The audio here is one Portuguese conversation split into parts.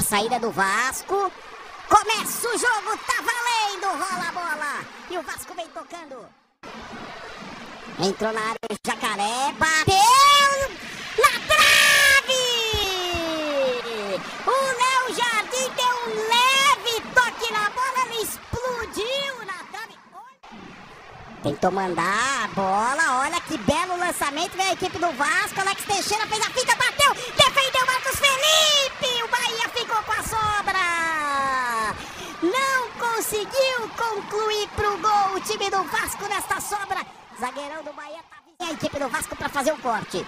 saída do Vasco. Começa o jogo, tá valendo, rola a bola. E o Vasco vem tocando. Entrou na área o Jacaré, bateu na trave! O Léo Jardim deu um leve toque na bola, ele explodiu na trave. Tentou mandar a bola, olha que belo lançamento, vem a equipe do Vasco, Alex Teixeira fez a finta, bateu, defendeu Marcos Felipe, o Bahia ficou com a sobra. Não conseguiu concluir pro gol o time do Vasco nesta sobra. Zagueirão do Bahia tá vindo a equipe do Vasco para fazer o corte.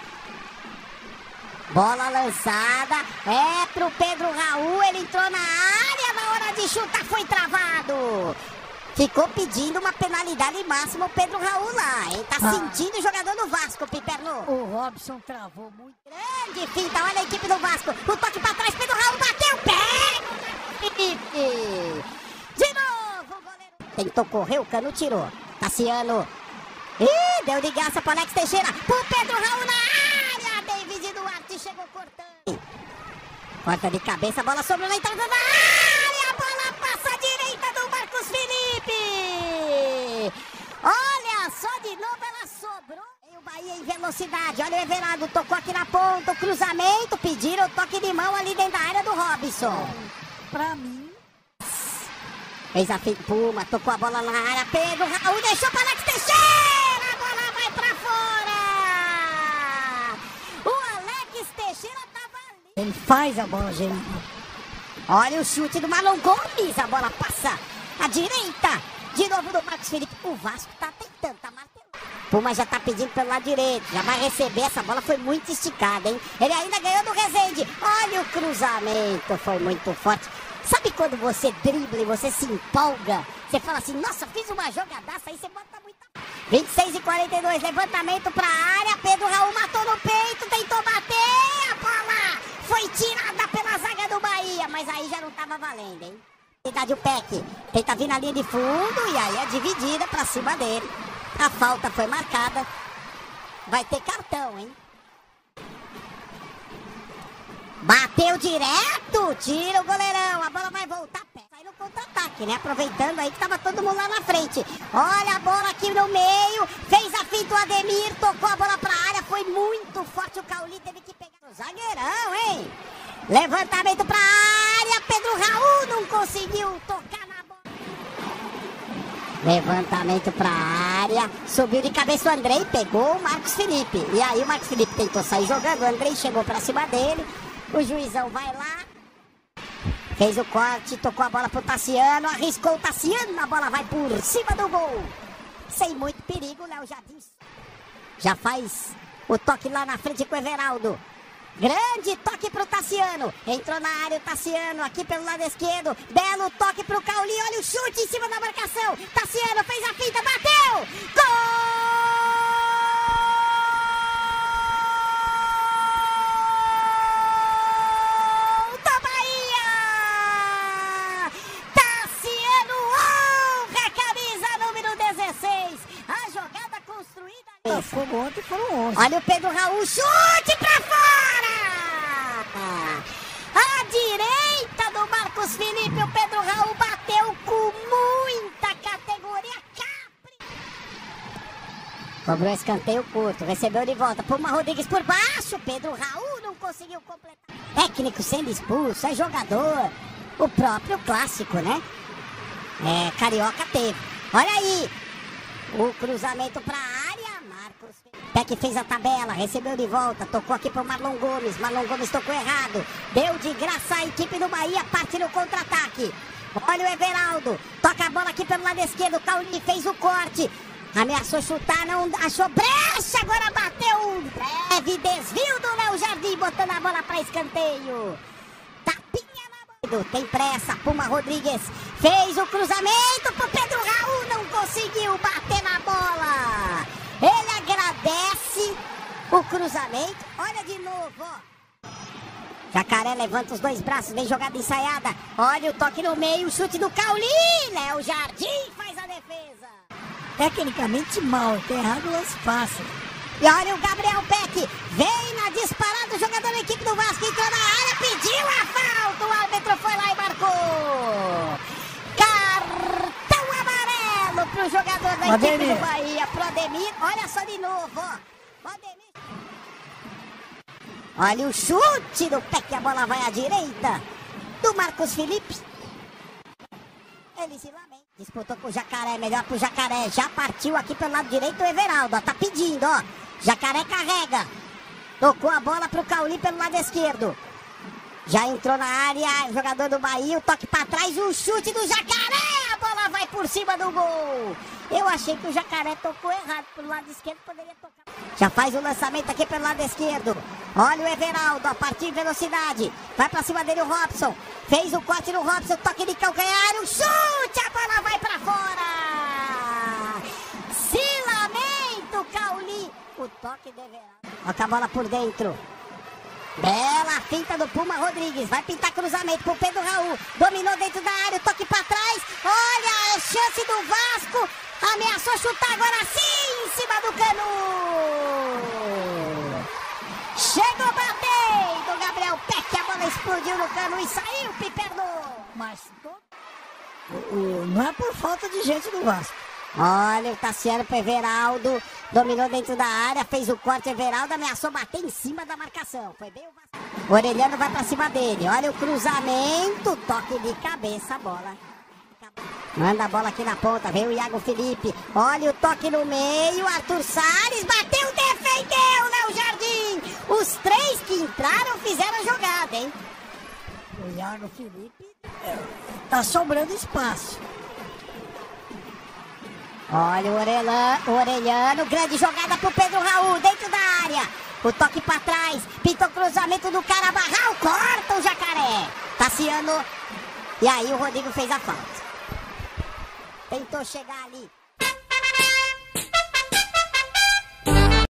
Bola lançada, é pro Pedro Raul, ele entrou na área, na hora de chutar foi travado. Ficou pedindo uma penalidade máxima o Pedro Raul lá, hein? Tá sentindo o jogador do Vasco, Piperno. O Robson travou muito. Grande finta, olha a equipe do Vasco. O toque pra trás, Pedro Raul bateu, pega! De novo, o goleiro. Tentou correr, o Cano tirou. Tassiano. Ih, deu de graça pro Alex Teixeira. Pro Pedro Raul na área. David Duarte chegou cortando. Corta de cabeça, a bola sobrou na entrada da área. A bola passa à direita do Marcos Felipe. Olha só, de novo ela sobrou. E o Bahia em velocidade. Olha o Everardo, tocou aqui na ponta. O cruzamento, pediram o toque de mão ali dentro da área do Robson. Pra mim. Fez a fita, Puma, tocou a bola na área. Pedro Raul deixou para Alex Teixeira. A bola vai pra fora. O Alex Teixeira tava ali. Ele faz a bola, gente. Olha o chute do Marlon Gomes. A bola passa à direita. De novo do Marcos Felipe. O Vasco tá tentando, tá martelando. Puma já tá pedindo pelo lado direito. Já vai receber. Essa bola foi muito esticada, hein? Ele ainda ganhou do Rezende. Olha o cruzamento. Foi muito forte. Sabe quando você dribla e você se empolga? Você fala assim, nossa, fiz uma jogadaça, aí você bota muita... 26:42, levantamento pra área, Pedro Raul matou no peito, tentou bater, a bola foi tirada pela zaga do Bahia, mas aí já não tava valendo, hein? O Peck tenta vir na linha de fundo e aí é dividida pra cima dele. A falta foi marcada, vai ter cartão, hein? Bateu direto, tira o goleirão, a bola vai voltar pé. Sai no contra-ataque, né? Aproveitando aí que tava todo mundo lá na frente. Olha a bola aqui no meio, fez a finta o Ademir, tocou a bola pra área, foi muito forte o Cauli, teve que pegar o zagueirão, hein? Levantamento pra área, Pedro Raul não conseguiu tocar na bola. Levantamento pra área, subiu de cabeça o Andrei, pegou o Marcos Felipe. E aí o Marcos Felipe tentou sair jogando, o Andrei chegou pra cima dele. O juizão vai lá, fez o corte, tocou a bola pro Tassiano, arriscou o Tassiano, a bola vai por cima do gol. Sem muito perigo, Léo Jardim já faz o toque lá na frente com o Everaldo. Grande toque pro Tassiano, entrou na área o Tassiano, aqui pelo lado esquerdo, belo toque pro Cauli, olha o chute em cima da marcação. Tassiano fez a finta, bateu, gol! Foram ontem, foram 11. Olha o Pedro Raul, chute pra fora! À direita do Marcos Felipe, o Pedro Raul bateu com muita categoria. Cobrou escanteio curto, recebeu de volta. Puma Rodrigues por baixo, Pedro Raul não conseguiu completar. Técnico sendo expulso, é jogador. O próprio clássico, né? É, Carioca teve. Olha aí, o cruzamento pra área. Peck fez a tabela, recebeu de volta, tocou aqui pro Marlon Gomes tocou errado, deu de graça a equipe do Bahia, parte no contra-ataque. Olha o Everaldo, toca a bola aqui pelo lado esquerdo, o Cauli fez o corte, ameaçou chutar, não achou brecha, agora bateu um breve desvio do Léo Jardim, botando a bola para escanteio. Tapinha na bola, tem pressa, Puma Rodrigues fez o cruzamento pro Pedro Raul, não conseguiu bater na bola. Ele agradece o cruzamento. Olha de novo, ó. Jacaré levanta os dois braços, vem jogada ensaiada. Olha o toque no meio, o chute do Cauli. Léo Jardim faz a defesa. Tecnicamente mal, tem errado o lance fácil. E olha o Gabriel Peck, vem na disparada o jogador da equipe do Vasco, entrou na área, pediu a falta. O árbitro equipe do Bahia, Prodemir, olha só de novo, ó. Prodemir. Olha o chute do pé que a bola vai à direita do Marcos Felipe. Ele se lamenta. Disputou com o Jacaré, melhor pro Jacaré. Já partiu aqui pelo lado direito o Everaldo, ó. Tá pedindo, ó. Jacaré carrega. Tocou a bola pro Cauli pelo lado esquerdo. Já entrou na área, jogador do Bahia, o toque pra trás, o chute do Jacaré. A bola vai por cima do gol. Eu achei que o Jacaré tocou errado pelo lado esquerdo, poderia tocar. Já faz o lançamento aqui pelo lado esquerdo. Olha o Everaldo, a partir de velocidade. Vai pra cima dele o Robson. Fez o corte no Robson, toque de calcanhar, o chute, a bola vai pra fora. Se lamenta o Cauli. O toque do Everaldo. Olha a bola por dentro. Bela finta do Puma Rodrigues. Vai pintar cruzamento pro Pedro Raul. Dominou dentro da área, o toque pra trás. Olha a chance do Vasco. Ameaçou chutar agora sim, em cima do Canu. Chegou batendo, Gabriel Peck. A bola explodiu no Canu e saiu, Piperno. Mas não é por falta de gente do Vasco. Olha o Tassiano pro Everaldo. Dominou dentro da área, fez o corte. Everaldo ameaçou bater em cima da marcação. Foi bem o Vasco. O Orelhano vai pra cima dele. Olha o cruzamento. Toque de cabeça, a bola. Manda a bola aqui na ponta. Vem o Iago Felipe. Olha o toque no meio. Arthur Salles bateu, defendeu, Léo Jardim. Os três que entraram fizeram a jogada, hein? O Iago Felipe tá sobrando espaço. Olha o Orelhano, grande jogada pro Pedro Raul, dentro da área. O toque pra trás, pintou o cruzamento do Carabarral, corta o Jacaré. Tassiano, e aí o Rodrigo fez a falta. Tentou chegar ali.